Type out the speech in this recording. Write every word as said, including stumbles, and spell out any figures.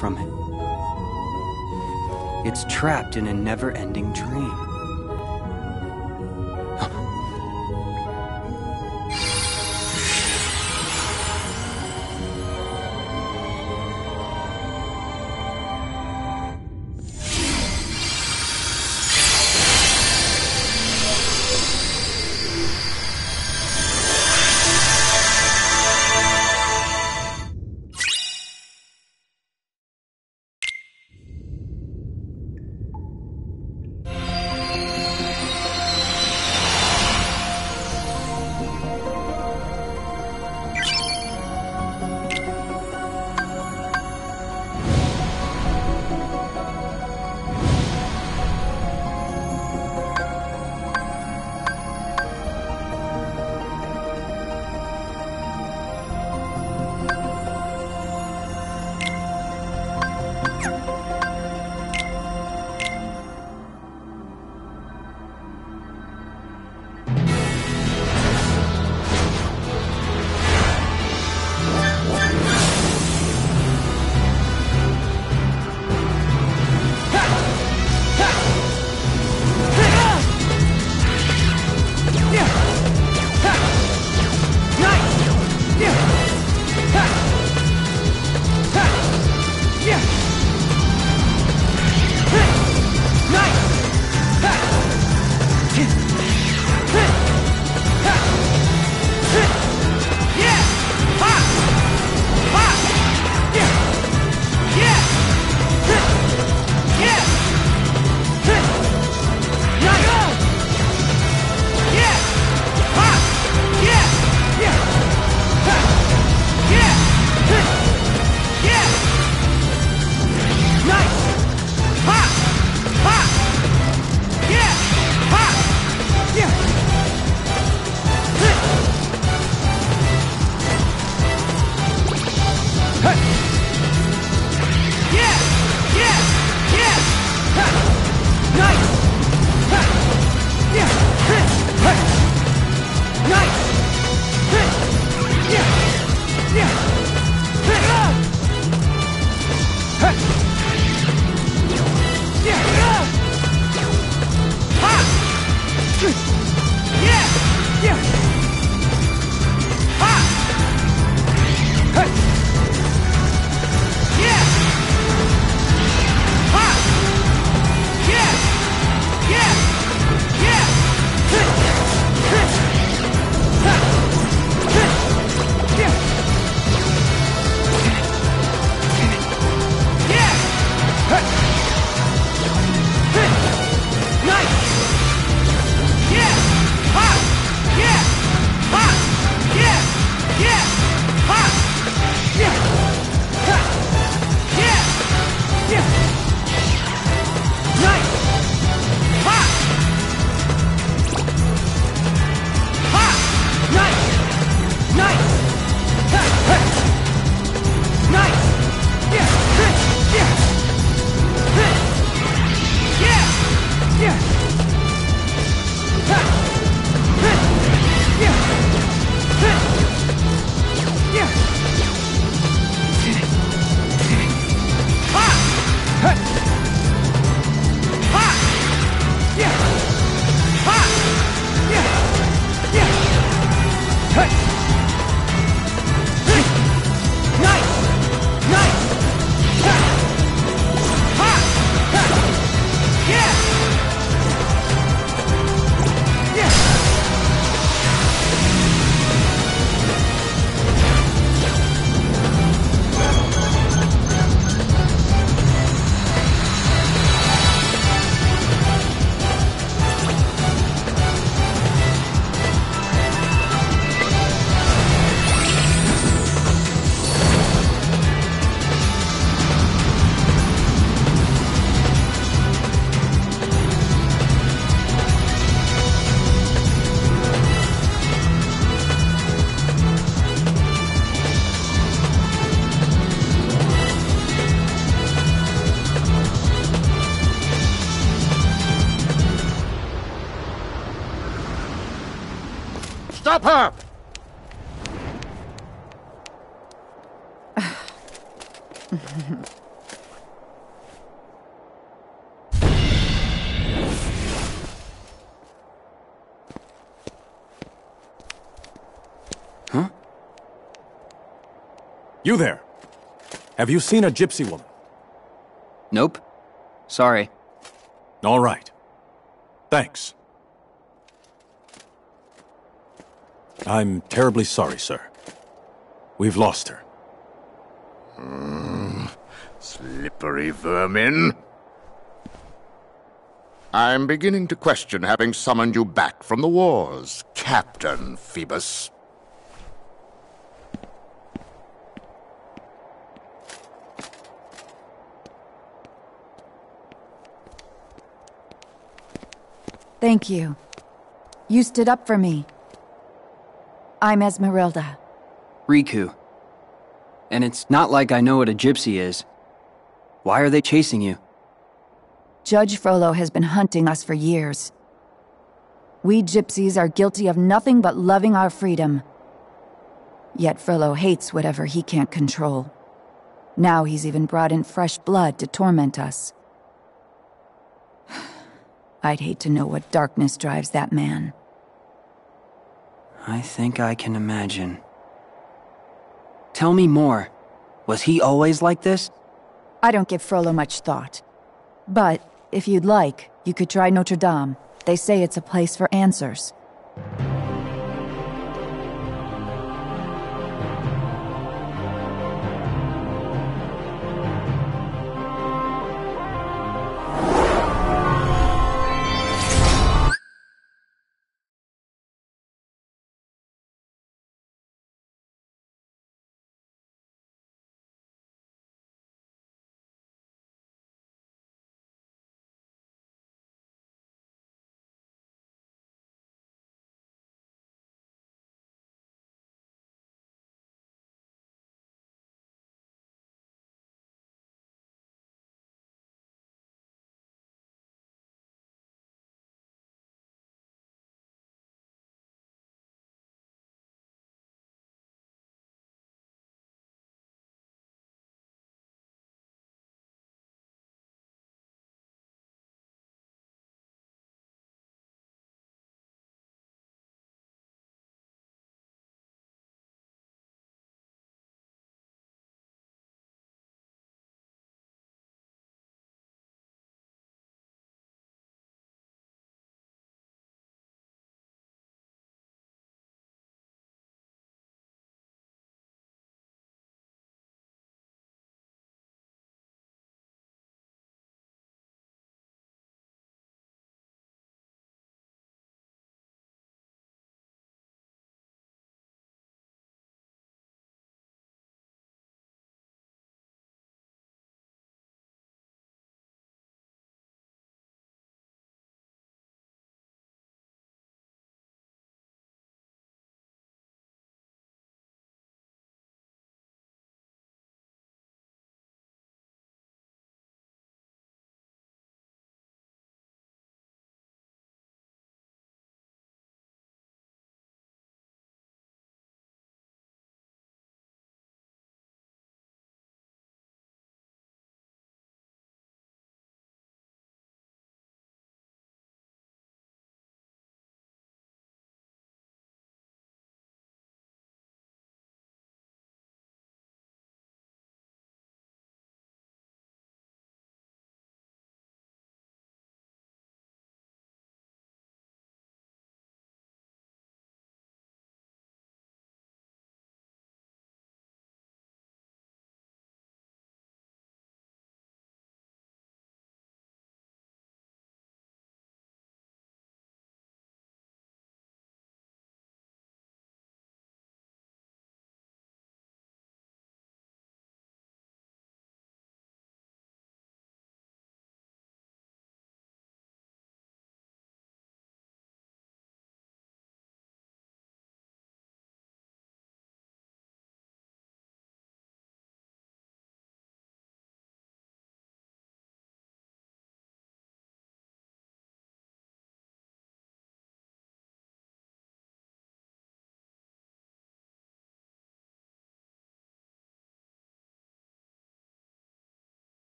from it. It's trapped in a never-ending dream. Stop her! You there! Have you seen a gypsy woman? Nope. Sorry. All right. Thanks. I'm terribly sorry, sir. We've lost her. Mm, slippery vermin. I'm beginning to question having summoned you back from the wars, Captain Phoebus. Thank you. You stood up for me. I'm Esmeralda. Riku. And it's not like I know what a gypsy is. Why are they chasing you? Judge Frollo has been hunting us for years. We gypsies are guilty of nothing but loving our freedom. Yet Frollo hates whatever he can't control. Now he's even brought in fresh blood to torment us. I'd hate to know what darkness drives that man. I think I can imagine. Tell me more. Was he always like this? I don't give Frollo much thought. But, if you'd like, you could try Notre Dame. They say it's a place for answers.